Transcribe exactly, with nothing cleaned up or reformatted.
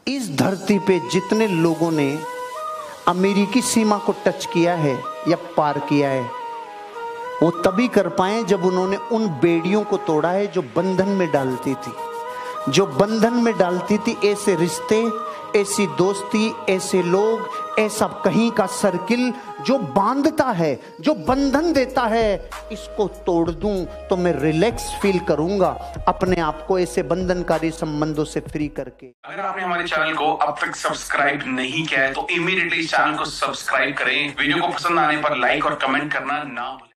इस धरती पे जितने लोगों ने अमेरिकी सीमा को टच किया है या पार किया है, वो तभी कर पाए जब उन्होंने उन बेड़ियों को तोड़ा है जो बंधन में डालती थी, जो बंधन में डालती थी। ऐसे रिश्ते, ऐसी दोस्ती, ऐसे लोग, ऐसा कहीं का सर्किल जो बांधता है, जो बंधन देता है, इसको तोड़ दूं तो मैं रिलैक्स फील करूंगा अपने आप को ऐसे बंधनकारी संबंधों से फ्री करके। अगर आपने हमारे चैनल को अब तक सब्सक्राइब नहीं किया है तो इमीडिएटली इस चैनल को सब्सक्राइब करें। वीडियो को पसंद आने पर लाइक और कमेंट करना ना भूलें।